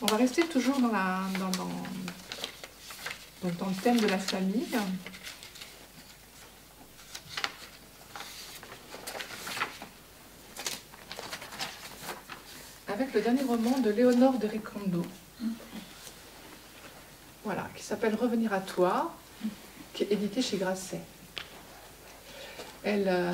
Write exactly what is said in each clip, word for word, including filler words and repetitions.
On va rester toujours dans, la, dans, dans, donc dans le thème de la famille. Avec le dernier roman de Léonore de Recondo. Voilà, qui s'appelle Revenir à toi, qui est édité chez Grasset. Elle, euh,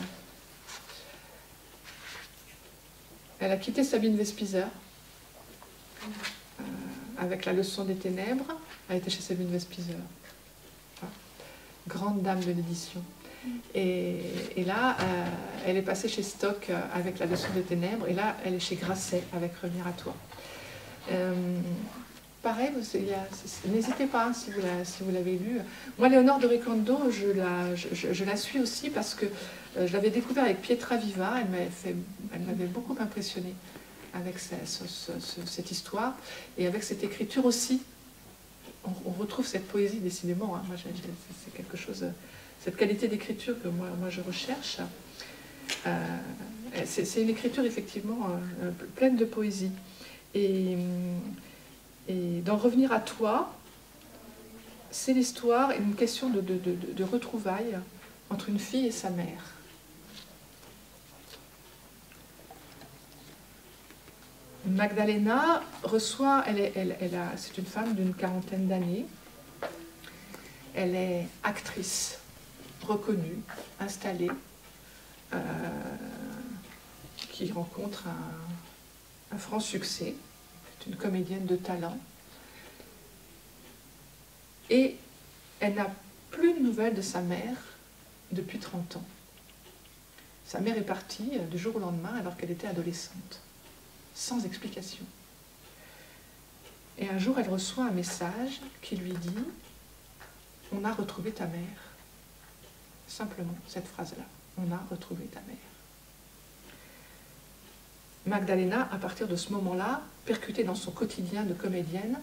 elle a quitté Sabine Vespizer euh, avec La leçon des ténèbres. Elle était chez Sabine Vespizer, enfin, grande dame de l'édition. Et, et là, euh, elle est passée chez Stock avec La leçon des ténèbres, et là, elle est chez Grasset avec Revenir à toi. Euh, Pareil, n'hésitez pas hein, si vous l'avez si lu. Moi, Léonore de Recondo, je la, je, je la suis aussi parce que euh, je l'avais découvert avec Pietra Viva. Elle m'avait beaucoup impressionnée avec ce, ce, ce, cette histoire et avec cette écriture aussi. On, on retrouve cette poésie décidément. Hein. Moi, c'est quelque chose, cette qualité d'écriture que moi, moi je recherche. Euh, c'est une écriture effectivement euh, pleine de poésie. Et Et d'en revenir à toi, c'est l'histoire, une question de, de, de, de retrouvailles entre une fille et sa mère. Magdalena reçoit, elle est, elle, elle a, c'est une femme d'une quarantaine d'années, elle est actrice, reconnue, installée, euh, qui rencontre un, un franc succès. Une comédienne de talent, et elle n'a plus de nouvelles de sa mère depuis trente ans. Sa mère est partie du jour au lendemain alors qu'elle était adolescente, sans explication. Et un jour, elle reçoit un message qui lui dit « On a retrouvé ta mère ». Simplement, cette phrase-là, « On a retrouvé ta mère ». Magdalena, à partir de ce moment-là, percutée dans son quotidien de comédienne,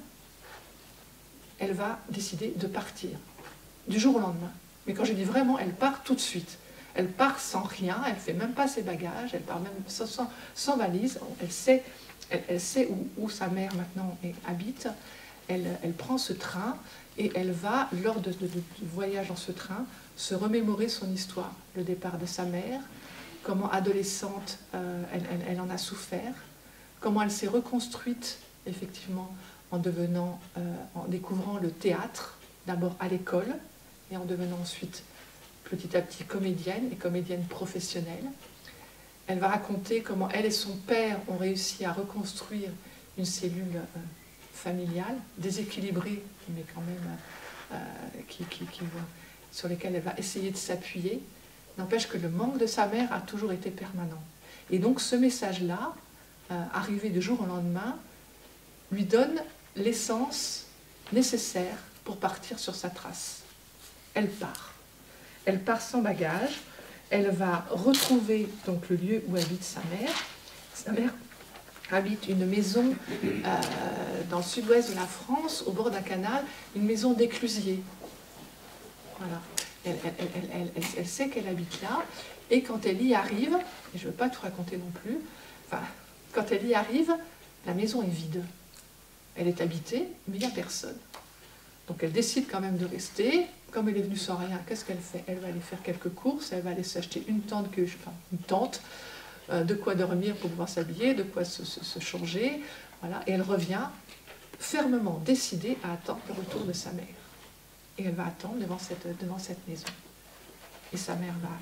elle va décider de partir, du jour au lendemain. Mais quand je dis vraiment, elle part tout de suite. Elle part sans rien, elle ne fait même pas ses bagages, elle part même sans, sans, sans valise. Elle sait, elle, elle sait où, où sa mère maintenant habite. Elle, elle prend ce train et elle va, lors de, de, de voyage dans ce train, se remémorer son histoire. Le départ de sa mère, comment adolescente euh, elle, elle, elle en a souffert, comment elle s'est reconstruite effectivement en devenant, euh, en découvrant le théâtre, d'abord à l'école, et en devenant ensuite petit à petit comédienne et comédienne professionnelle. Elle va raconter comment elle et son père ont réussi à reconstruire une cellule euh, familiale, déséquilibrée, mais quand même euh, qui, qui, qui, sur lesquelles elle va essayer de s'appuyer. N'empêche que le manque de sa mère a toujours été permanent. Et donc ce message-là, euh, arrivé du jour au lendemain, lui donne l'essence nécessaire pour partir sur sa trace. Elle part. Elle part sans bagage. Elle va retrouver donc le lieu où habite sa mère. Sa mère habite une maison euh, dans le sud-ouest de la France, au bord d'un canal, une maison d'éclusier. Voilà. Elle, elle, elle, elle, elle, elle sait qu'elle habite là, et quand elle y arrive, et je ne veux pas tout raconter non plus, enfin, quand elle y arrive, la maison est vide. Elle est habitée, mais il n'y a personne. Donc elle décide quand même de rester. Comme elle est venue sans rien, qu'est-ce qu'elle fait? Elle va aller faire quelques courses, elle va aller s'acheter une tente, que, enfin, une tente euh, de quoi dormir pour pouvoir s'habiller, de quoi se, se, se changer, voilà, et elle revient fermement décidée à attendre le retour de sa mère. Et elle va attendre devant cette, devant cette maison. Et sa mère va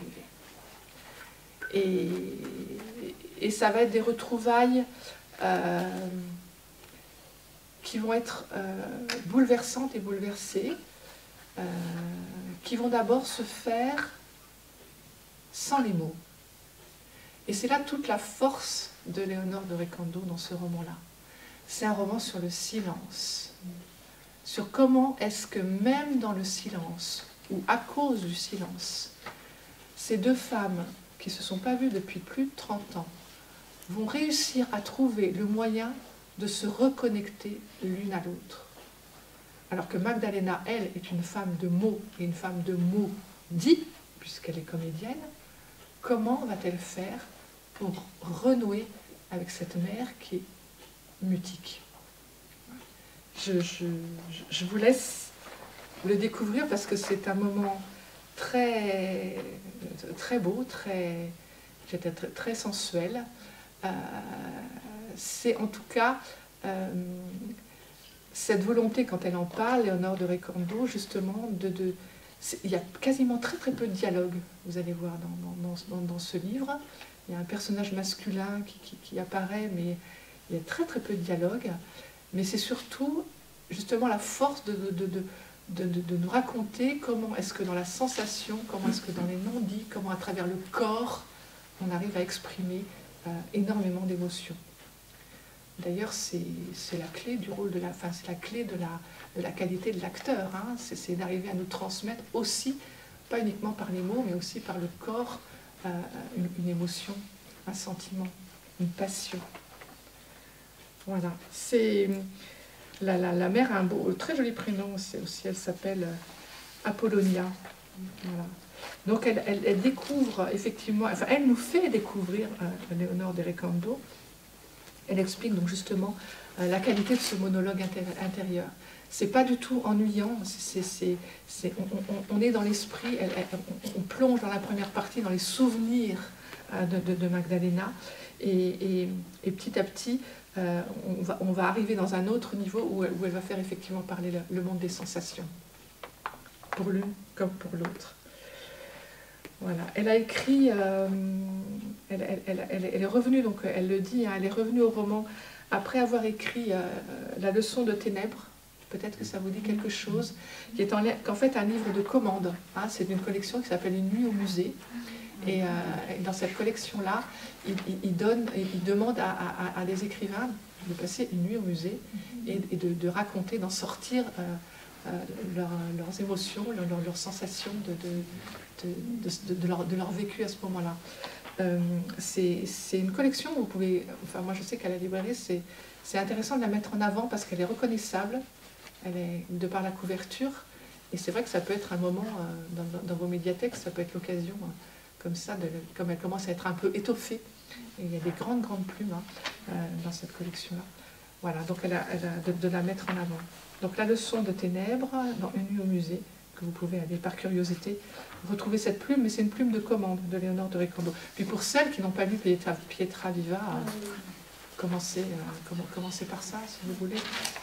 arriver. Et, et ça va être des retrouvailles euh, qui vont être euh, bouleversantes et bouleversées, euh, qui vont d'abord se faire sans les mots. Et c'est là toute la force de Léonore de Recondo dans ce roman-là. C'est un roman sur le silence, sur comment est-ce que même dans le silence, ou à cause du silence, ces deux femmes qui ne se sont pas vues depuis plus de trente ans vont réussir à trouver le moyen de se reconnecter l'une à l'autre. Alors que Magdalena, elle, est une femme de mots, et une femme de mots dits, puisqu'elle est comédienne, comment va-t-elle faire pour renouer avec cette mère qui est mutique? je, je, je vous laisse le découvrir parce que c'est un moment très, très beau, très, très, très sensuel. Euh, c'est en tout cas euh, cette volonté, quand elle en parle, Léonore de Recondo, justement, de, de, il y a quasiment très très peu de dialogue, vous allez voir dans, dans, dans, dans ce livre. Il y a un personnage masculin qui, qui, qui apparaît, mais il y a très très peu de dialogue. Mais c'est surtout justement la force de, de, de, de, de, de nous raconter comment est-ce que dans la sensation, comment est-ce que dans les non-dits, comment à travers le corps, on arrive à exprimer euh, énormément d'émotions. D'ailleurs, c'est la clé du rôle de la, enfin, c'est la clé de la, de la qualité de l'acteur. Hein. C'est d'arriver à nous transmettre aussi, pas uniquement par les mots, mais aussi par le corps, euh, une, une émotion, un sentiment, une passion. Voilà. C'est la, la, la mère a un beau, très joli prénom aussi. Elle s'appelle Apollonia. Voilà. Donc elle, elle, elle découvre effectivement, enfin elle nous fait découvrir euh, Léonore de Recondo. Elle explique donc justement euh, la qualité de ce monologue intérieur. C'est pas du tout ennuyant, c'est, c'est, c'est, on, on, on est dans l'esprit, on, on plonge dans la première partie, dans les souvenirs euh, de, de, de Magdalena, et, et, et petit à petit, euh, on, va, on va arriver dans un autre niveau où, où elle va faire effectivement parler le, le monde des sensations, pour l'une comme pour l'autre. Voilà. Elle a écrit, euh, elle, elle, elle, elle, elle est revenue, donc elle le dit, hein, elle est revenue au roman après avoir écrit euh, La leçon de ténèbres, peut-être que ça vous dit quelque chose, qui est en, en fait un livre de commande. Hein, c'est une collection qui s'appelle Une nuit au musée. Et, euh, et dans cette collection-là, il, il, il, donne, il demande à, à, à des écrivains de passer une nuit au musée et, et de, de raconter, d'en sortir euh, euh, leur, leurs émotions, leurs leur, leur sensations de, de De, de, de, leur, de leur vécu à ce moment-là. Euh, c'est une collection où vous pouvez, enfin moi je sais qu'à la librairie c'est intéressant de la mettre en avant parce qu'elle est reconnaissable, elle est de par la couverture, et c'est vrai que ça peut être un moment euh, dans, dans vos médiathèques, ça peut être l'occasion euh, comme ça, de, comme elle commence à être un peu étoffée, et il y a des grandes grandes plumes hein, euh, dans cette collection-là. Voilà, donc elle a, elle a de, de la mettre en avant. Donc La leçon de ténèbres, dans Une nuit au musée, que vous pouvez aller par curiosité retrouver cette plume, mais c'est une plume de commande de Léonore de Recondo. Puis pour celles qui n'ont pas lu Pietra, Pietra Viva, euh, commencez, euh, commencez par ça si vous voulez.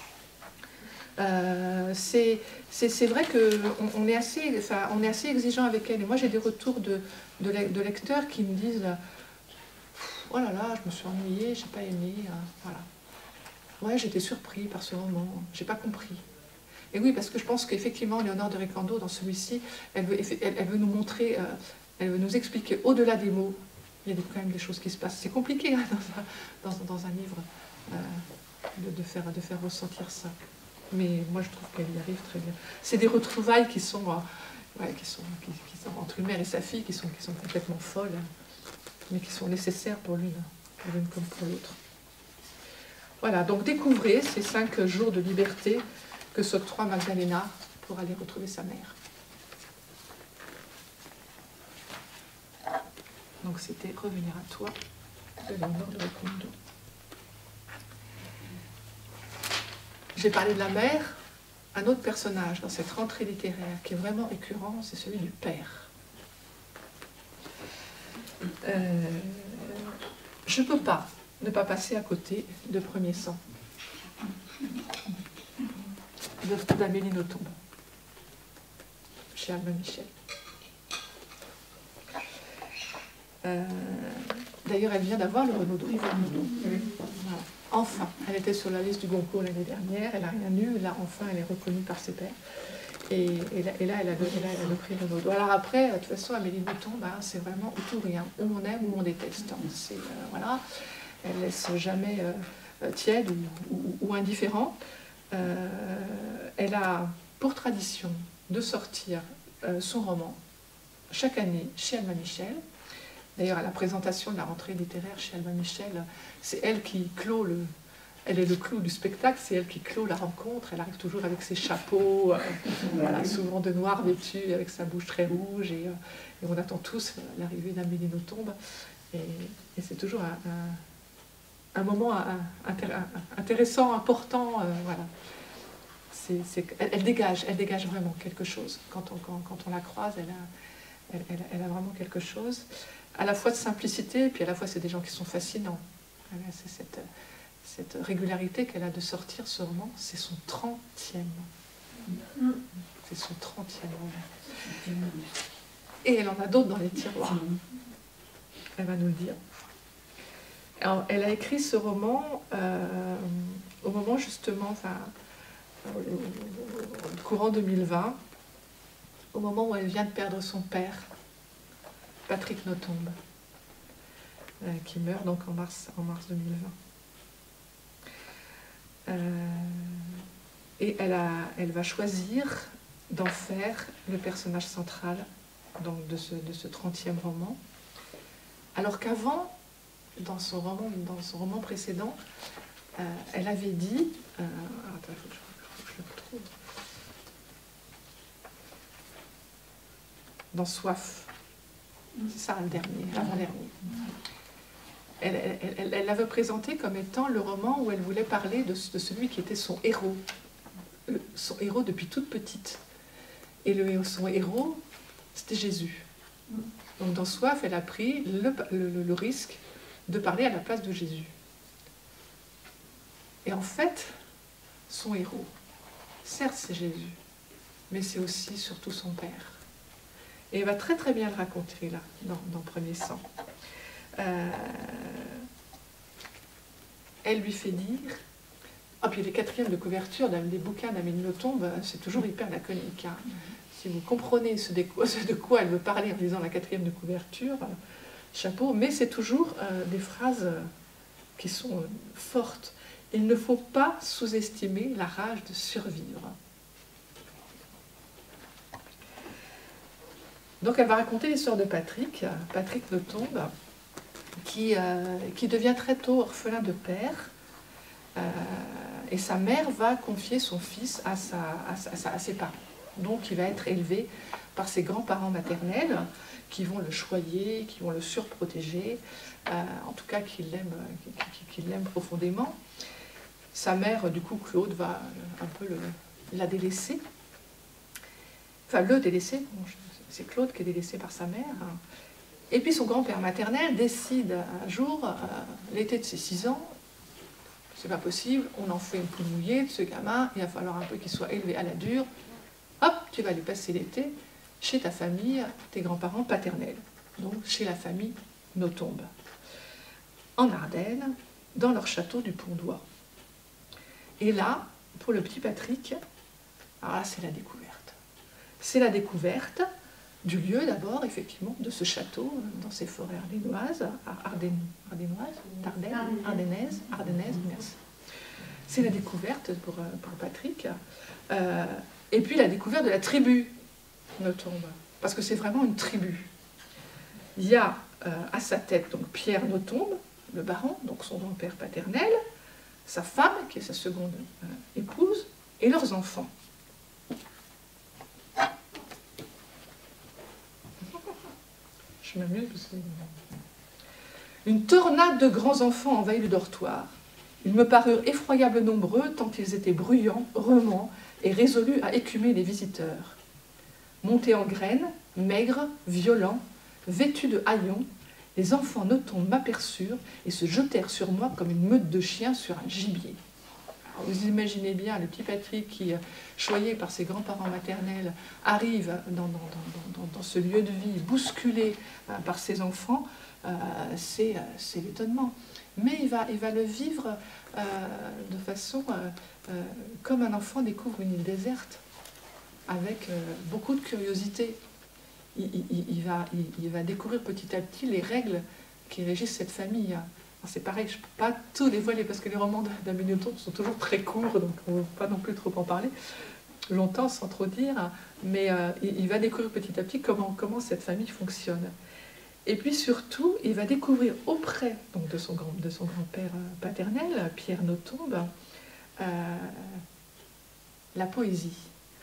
Euh, c'est vrai qu'on on est, assez, enfin, on est assez exigeant avec elle. Et moi j'ai des retours de, de, de lecteurs qui me disent « Oh là là, je me suis ennuyée, j'ai pas aimé. Euh, » Voilà. Ouais, j'étais surpris par ce roman, j'ai pas compris. Et oui, parce que je pense qu'effectivement, Léonore de Recondo, dans celui-ci, elle veut, elle, elle veut nous montrer, euh, elle veut nous expliquer au-delà des mots, il y a quand même des choses qui se passent. C'est compliqué hein, dans, un, dans, dans un livre euh, de, de, faire, de faire ressentir ça. Mais moi, je trouve qu'elle y arrive très bien. C'est des retrouvailles qui sont, euh, ouais, qui sont, qui, qui sont entre une mère et sa fille, qui sont, qui sont complètement folles, hein, mais qui sont nécessaires pour l'une, pour l'une comme pour l'autre. Voilà, donc découvrez ces cinq jours de liberté que s'octroie Magdalena pour aller retrouver sa mère. Donc c'était Revenir à toi de Léonore de Recondo. J'ai parlé de la mère, un autre personnage dans cette rentrée littéraire qui est vraiment récurrent, c'est celui du père. Euh, je ne peux pas ne pas passer à côté de Premier sang d'Amélie Nothomb, chez Albin Michel. Euh, D'ailleurs, elle vient d'avoir le Renaudot. Voilà. Enfin, elle était sur la liste du Goncourt l'année dernière, elle n'a rien eu, là, enfin, elle est reconnue par ses pairs. Et, et, là, et là, elle a le, là, elle a le prix Renaudot. Alors après, de toute façon, Amélie Nothomb, bah, c'est vraiment ou tout rien. Ou on aime ou on déteste. Euh, voilà. Elle ne laisse jamais euh, tiède ou, ou, ou indifférent. Euh, elle a pour tradition de sortir euh, son roman chaque année chez Albin Michel. D'ailleurs, à la présentation de la rentrée littéraire chez Albin Michel, c'est elle qui clôt le... Elle est le clou du spectacle, c'est elle qui clôt la rencontre. Elle arrive toujours avec ses chapeaux, euh, voilà, souvent de noir vêtu, avec sa bouche très rouge. Et, euh, et on attend tous l'arrivée d'Amélie Nothomb. Et, et c'est toujours un, un, un moment un, un, intéressant, important. Euh, voilà. c'est, c'est, elle, elle dégage, elle dégage vraiment quelque chose. Quand on, quand, quand on la croise, elle a, elle, elle, elle a vraiment quelque chose, à la fois de simplicité, et puis à la fois c'est des gens qui sont fascinants. C'est cette, cette régularité qu'elle a de sortir ce roman, c'est son trentième. C'est son trentième roman. Et elle en a d'autres dans les tiroirs. Elle va nous le dire. Alors, elle a écrit ce roman euh, au moment justement, enfin, au, au courant deux mille vingt, au moment où elle vient de perdre son père, Patrick Nothomb, euh, qui meurt donc en mars, en mars deux mille vingt. Euh, et elle, a, elle va choisir d'en faire le personnage central donc de, ce, de ce trentième roman, alors qu'avant, dans son roman, dans son roman précédent, euh, elle avait dit... Euh, attends, il faut que je, faut que je le retrouve. Dans Soif, c'est ça le dernier, l'avant-dernier. Elle, elle, elle, elle l'avait présenté comme étant le roman où elle voulait parler de, de celui qui était son héros, son héros depuis toute petite. Et le, son héros, c'était Jésus. Donc dans Soif, elle a pris le, le, le risque de parler à la place de Jésus. Et en fait, son héros, certes c'est Jésus, mais c'est aussi surtout son père. Et elle va très très bien le raconter là, dans, dans Premier sang. Euh, elle lui fait dire... Ah, puis les quatrièmes de couverture des bouquins d'Amélie Nothomb, c'est toujours hyper laconique. Hein. Si vous comprenez ce de, quoi, ce de quoi elle veut parler en lisant la quatrième de couverture, chapeau, mais c'est toujours euh, des phrases qui sont euh, fortes. Il ne faut pas sous-estimer la rage de survivre. Donc elle va raconter l'histoire de Patrick, Patrick Nothomb, qui, euh, qui devient très tôt orphelin de père, euh, et sa mère va confier son fils à, sa, à, sa, à ses parents. Donc il va être élevé par ses grands-parents maternels, qui vont le choyer, qui vont le surprotéger, euh, en tout cas qui l'aiment qui, qui, qui l'aiment profondément. Sa mère, du coup, Claude, va un peu le, la délaisser. Enfin, le délaisser, c'est Claude qui est délaissé par sa mère. Et puis son grand-père maternel décide un jour, euh, l'été de ses six ans, c'est pas possible, on en fait une poule mouillée de ce gamin, il va falloir un peu qu'il soit élevé à la dure. Hop, tu vas aller passer l'été chez ta famille, tes grands-parents paternels, donc chez la famille Nothomb, en Ardennes, dans leur château du Pont-d'Oie. Et là, pour le petit Patrick, alors là, c'est la découverte. C'est la découverte du lieu d'abord, effectivement, de ce château, dans ces forêts ardénoises, Ardennes, ardénoises, Ardennes, ardennaises, ardennaises, merci. C'est la découverte pour, pour Patrick. Euh, et puis la découverte de la tribu Nothomb, parce que c'est vraiment une tribu. Il y a euh, à sa tête donc Pierre Nothomb, le baron, donc son grand-père paternel, sa femme, qui est sa seconde euh, épouse, et leurs enfants. Je m'amuse parce que... Une tornade de grands enfants envahit le dortoir. Ils me parurent effroyablement nombreux, tant ils étaient bruyants, remuants et résolus à écumer les visiteurs. Montés en graines, maigres, violents, vêtus de haillons, les enfants Nothomb m'aperçurent et se jetèrent sur moi comme une meute de chiens sur un gibier. Alors vous imaginez bien le petit Patrick qui, choyé par ses grands-parents maternels, arrive dans, dans, dans, dans, dans ce lieu de vie, bousculé euh, par ses enfants, euh, c'est euh, l'étonnement. Mais il va, il va le vivre euh, de façon euh, euh, comme un enfant découvre une île déserte, avec euh, beaucoup de curiosité. Il, il, il, va, il, il va découvrir petit à petit les règles qui régissent cette famille. C'est pareil, je ne peux pas tout dévoiler parce que les romans d'Amélie Nothomb sont toujours très courts, donc on ne peut pas non plus trop en parler longtemps sans trop dire, mais euh, il, il va découvrir petit à petit comment, comment cette famille fonctionne. Et puis surtout, il va découvrir auprès donc, de son grand, de son grand-père paternel, Pierre Nothomb, euh, la poésie.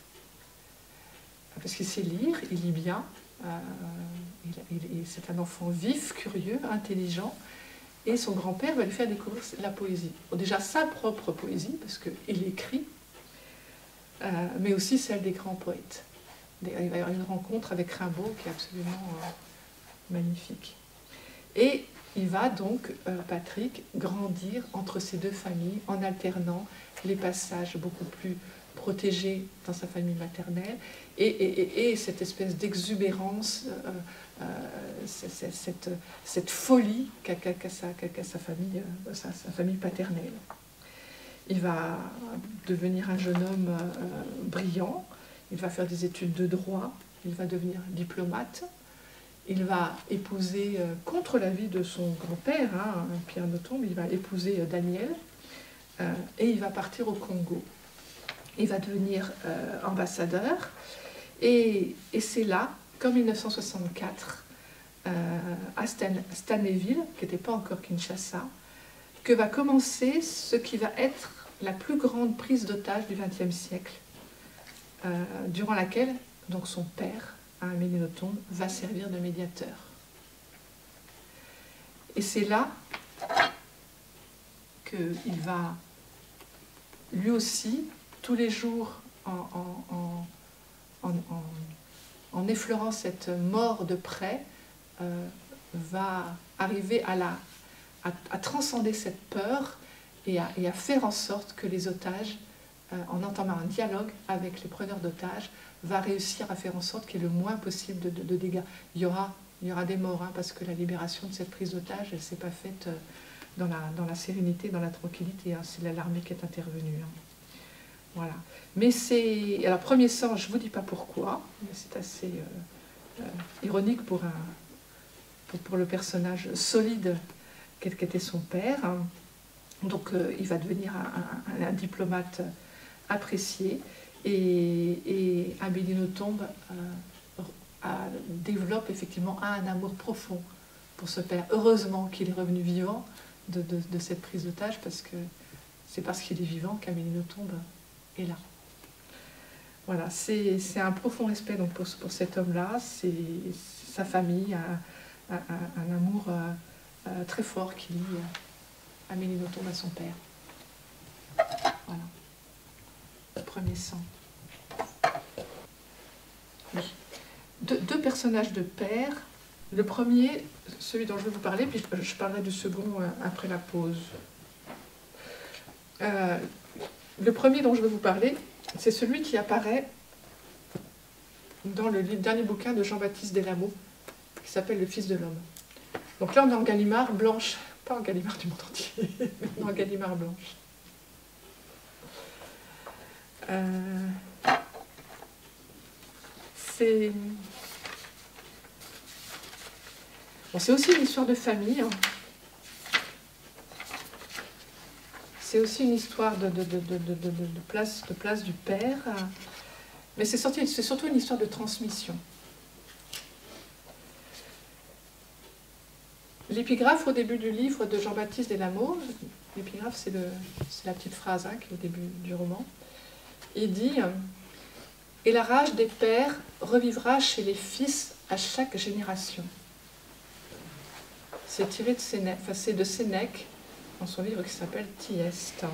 Parce qu'il sait lire, il lit bien, euh, il, il, c'est un enfant vif, curieux, intelligent, et son grand-père va lui faire découvrir la poésie. Bon, déjà sa propre poésie, parce qu'il écrit, euh, mais aussi celle des grands poètes. Il va y avoir une rencontre avec Rimbaud qui est absolument euh, magnifique. Et il va donc, euh, Patrick, grandir entre ces deux familles en alternant les passages beaucoup plus protégés dans sa famille maternelle et, et, et, et cette espèce d'exubérance, euh, euh, cette, cette, cette folie qu'a qu'a, qu'a, sa, qu'a sa, famille, euh, sa, sa famille paternelle. Il va devenir un jeune homme euh, brillant, il va faire des études de droit, il va devenir diplomate. Il va épouser, euh, contre l'avis de son grand-père, hein, Pierre Nothomb, il va épouser euh, Daniel, euh, et il va partir au Congo. Il va devenir euh, ambassadeur, et, et c'est là, qu'en mille neuf cent soixante-quatre, euh, à Stan, Stanleyville, qui n'était pas encore Kinshasa, que va commencer ce qui va être la plus grande prise d'otage du vingtième siècle, euh, durant laquelle donc son père, Amélie Nothomb, va servir de médiateur. Et c'est là qu'il va, lui aussi, tous les jours, en, en, en, en, en effleurant cette mort de près, euh, va arriver à, la, à, à transcender cette peur et à, et à faire en sorte que les otages, euh, en entamant un dialogue avec les preneurs d'otages, va réussir à faire en sorte qu'il y ait le moins possible de, de, de dégâts. Il y aura, il y aura des morts, hein, parce que la libération de cette prise d'otage, elle ne s'est pas faite dans la, dans la sérénité, dans la tranquillité. Hein, c'est l'armée qui est intervenue. Hein. Voilà. Mais c'est... Alors, premier sang, je ne vous dis pas pourquoi, mais c'est assez euh, euh, ironique pour, un, pour, pour le personnage solide qu'était son père. Hein. Donc, euh, il va devenir un, un, un diplomate apprécié. Et, et Amélie Nothomb euh, a, développe effectivement un amour profond pour ce père. Heureusement qu'il est revenu vivant de, de, de cette prise d'otage, parce que c'est parce qu'il est vivant qu'Amélie Nothomb est là. Voilà, c'est un profond respect donc, pour, pour cet homme-là, c'est sa famille, un, un, un amour euh, euh, très fort qui lie euh, Amélie Nothomb à son père. Voilà. Le premier sang. Oui. De, deux personnages de père. Le premier, celui dont je vais vous parler, puis je, je parlerai du second euh, après la pause. Euh, le premier dont je vais vous parler, c'est celui qui apparaît dans le dernier bouquin de Jean-Baptiste Deslameaux, qui s'appelle Le Fils de l'homme. Donc là, on est en Gallimard blanche, pas en Gallimard du monde entier, mais en Gallimard blanche. Euh, c'est bon, c'est aussi une histoire de famille. Hein. C'est aussi une histoire de, de, de, de, de, de, de, place, de place du père. Mais c'est surtout une histoire de transmission. L'épigraphe au début du livre de Jean-Baptiste Deslameaux, l'épigraphe c'est la petite phrase hein, qui est au début du roman, il dit « Et la rage des pères revivra chez les fils à chaque génération ». C'est tiré de Sénèque, enfin, c'est de Sénèque dans son livre qui s'appelle Thyeste.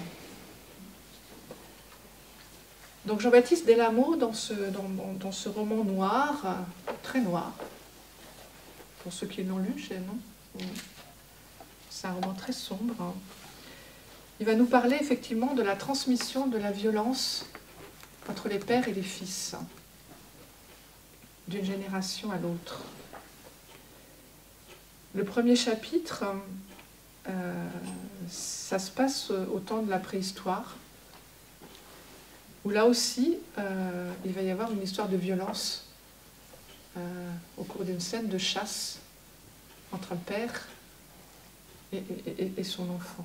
Donc Jean-Baptiste Deslameaux, dans ce, dans, dans ce roman noir, très noir, pour ceux qui l'ont lu, non, c'est un roman très sombre, il va nous parler effectivement de la transmission de la violence entre les pères et les fils, d'une génération à l'autre. Le premier chapitre, euh, ça se passe au temps de la préhistoire, où là aussi, euh, il va y avoir une histoire de violence euh, au cours d'une scène de chasse entre un père et, et, et son enfant.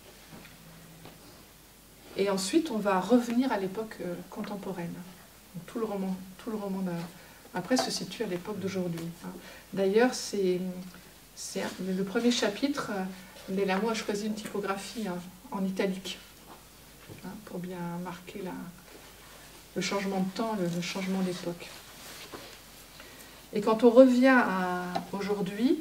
Et ensuite, on va revenir à l'époque euh, contemporaine. Donc, tout le roman, tout le roman après se situe à l'époque d'aujourd'hui. Hein. D'ailleurs, c'est le premier chapitre, euh, Deslameaux a choisi une typographie hein, en italique, hein, pour bien marquer la, le changement de temps, le, le changement d'époque. Et quand on revient à aujourd'hui,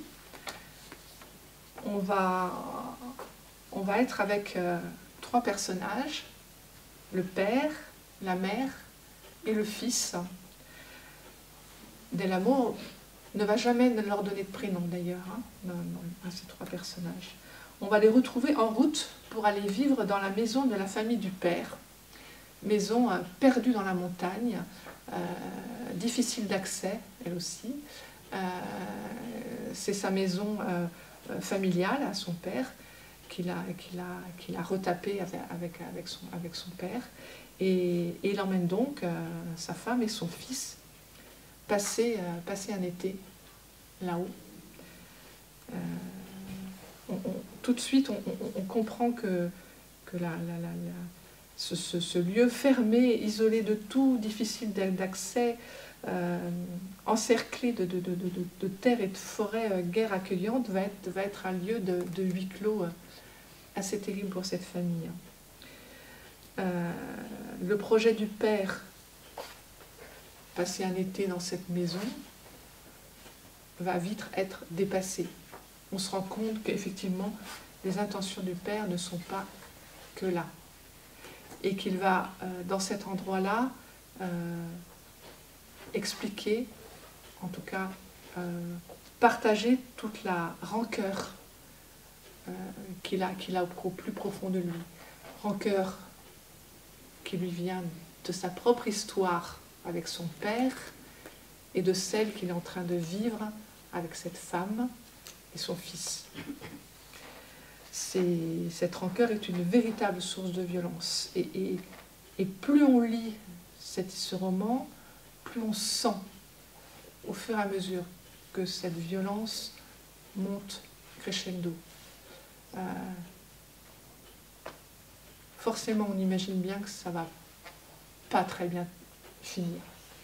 on va, on va être avec euh, trois personnages, le père, la mère et le fils. Del Amo ne va jamais leur donner de prénom d'ailleurs, hein, non, non, à ces trois personnages. On va les retrouver en route pour aller vivre dans la maison de la famille du père, maison euh, perdue dans la montagne, euh, difficile d'accès, elle aussi. Euh, c'est sa maison euh, familiale à son père, qu'il a, qu'il a, qu'il a retapée avec, avec, avec, son, avec son père. Et, et il emmène donc euh, sa femme et son fils passer, euh, passer un été là-haut. Euh, on, on, tout de suite, on, on, on comprend que, que la, la, la, la, ce, ce, ce lieu fermé, isolé de tout, difficile d'accès, euh, encerclé de, de, de, de, de terre et de forêt euh, guère accueillante, va être, va être un lieu de, de huis clos euh, assez terrible pour cette famille. Euh, le projet du père, passer un été dans cette maison, va vite être dépassé. On se rend compte qu'effectivement, les intentions du père ne sont pas que là. Et qu'il va, euh, dans cet endroit-là, euh, expliquer, en tout cas, euh, partager toute la rancœur euh, qu'il a, qu'il a au plus profond de lui. Rancœur qui lui vient de sa propre histoire avec son père et de celle qu'il est en train de vivre avec cette femme et son fils. Cette rancœur est une véritable source de violence. Et, et, et plus on lit cette, ce roman, plus on sent, au fur et à mesure, que cette violence monte crescendo. Euh, forcément, on imagine bien que ça ne va pas très bien finir.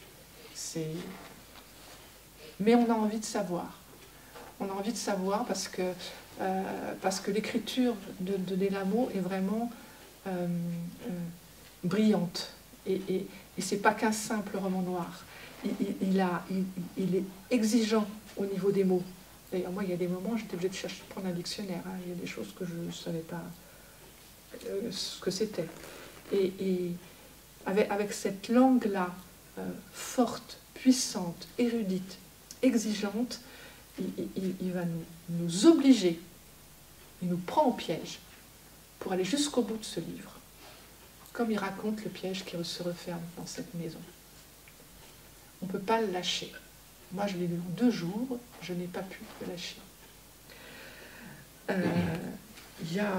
Mais on a envie de savoir. On a envie de savoir parce que, euh, parce que l'écriture de, de Del Amo est vraiment euh, euh, brillante. Et, et, et ce n'est pas qu'un simple roman noir. Il, il, il, a, il, il est exigeant au niveau des mots. D'ailleurs, moi, il y a des moments, j'étais obligée de chercher, de prendre un dictionnaire. Hein. Il y a des choses que je ne savais pas euh, ce que c'était. Et, et avec, avec cette langue-là, euh, forte, puissante, érudite, exigeante, il, il, il va nous, nous obliger, il nous prend au piège pour aller jusqu'au bout de ce livre. Comme il raconte le piège qui se referme dans cette maison. On ne peut pas le lâcher. Moi, je l'ai lu en deux jours, je n'ai pas pu le lâcher. Euh, il y a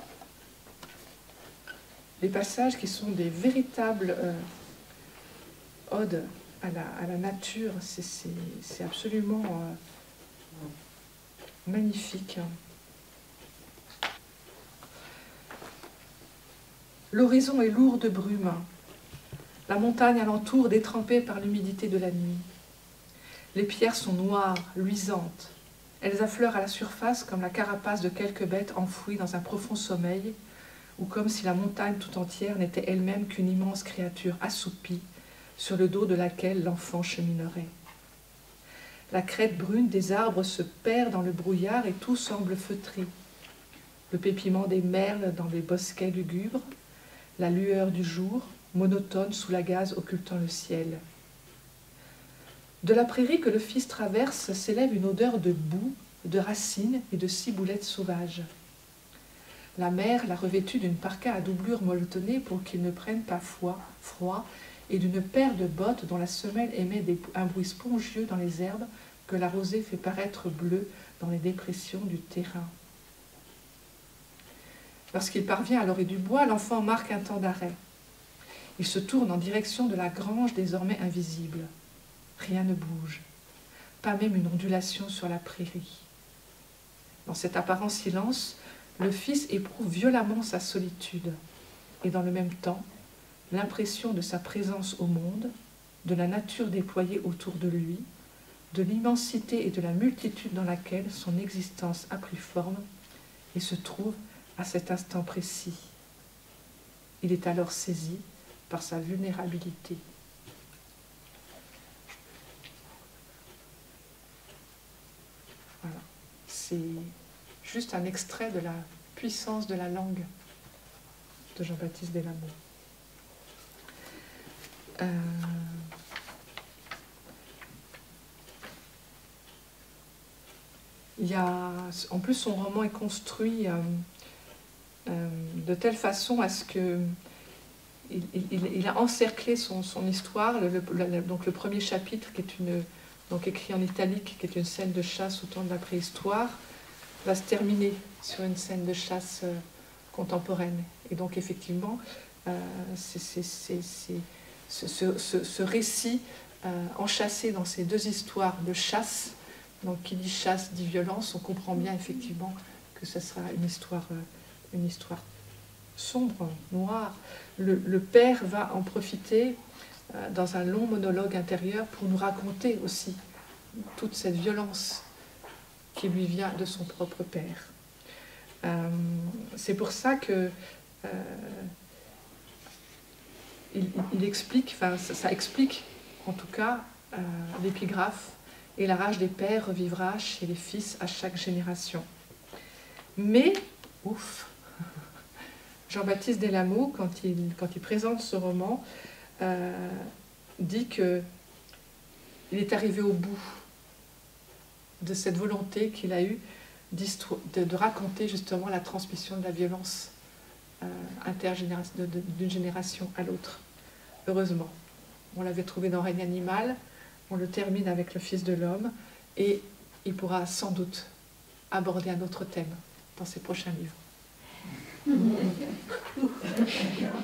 des passages qui sont des véritables euh, odes à la, à la nature. C'est absolument euh, magnifique. L'horizon est lourd de brume. La montagne alentour détrempée par l'humidité de la nuit. Les pierres sont noires, luisantes. Elles affleurent à la surface comme la carapace de quelques bêtes enfouies dans un profond sommeil, ou comme si la montagne tout entière n'était elle-même qu'une immense créature assoupie, sur le dos de laquelle l'enfant cheminerait. La crête brune des arbres se perd dans le brouillard et tout semble feutré. Le pépiment des merles dans les bosquets lugubres, la lueur du jour, monotone sous la gaze occultant le ciel. De la prairie que le fils traverse s'élève une odeur de boue, de racines et de ciboulettes sauvages. La mère l'a revêtu d'une parka à doublure molletonnée pour qu'il ne prenne pas froid et d'une paire de bottes dont la semelle émet des, un bruit spongieux dans les herbes que la rosée fait paraître bleues dans les dépressions du terrain. Lorsqu'il parvient à l'orée du bois, l'enfant marque un temps d'arrêt. Il se tourne en direction de la grange désormais invisible. Rien ne bouge, pas même une ondulation sur la prairie. Dans cet apparent silence, le fils éprouve violemment sa solitude et dans le même temps, l'impression de sa présence au monde, de la nature déployée autour de lui, de l'immensité et de la multitude dans laquelle son existence a pris forme et se trouve à cet instant précis. Il est alors saisi par sa vulnérabilité. Voilà. C'est juste un extrait de la puissance de la langue de Jean-Baptiste Del Amo. Euh, il y a, en plus, son roman est construit euh, euh, de telle façon à ce que il, il, il a encerclé son, son histoire. Le, le, donc le premier chapitre, qui est une, donc écrit en italique, qui est une scène de chasse au temps de la préhistoire, va se terminer sur une scène de chasse euh, contemporaine. Et donc effectivement, euh, c'est, c'est, c'est, c'est, ce, ce, ce, ce récit euh, enchâssé dans ces deux histoires de chasse, donc qui dit chasse dit violence, on comprend bien effectivement que ce sera une histoire, euh, une histoire sombre, noire. Le, le père va en profiter euh, dans un long monologue intérieur pour nous raconter aussi toute cette violence qui lui vient de son propre père. Euh, c'est pour ça que euh, il, il explique, enfin ça, ça explique en tout cas euh, l'épigraphe « Et la rage des pères revivra chez les fils à chaque génération ». Mais, ouf, Jean-Baptiste Delamot, quand il, quand il présente ce roman, euh, dit qu'il est arrivé au bout de cette volonté qu'il a eue de, de raconter justement la transmission de la violence euh, intergénération, d'une génération à l'autre. Heureusement. On l'avait trouvé dans Règne animal, on le termine avec le Fils de l'homme, et il pourra sans doute aborder un autre thème dans ses prochains livres.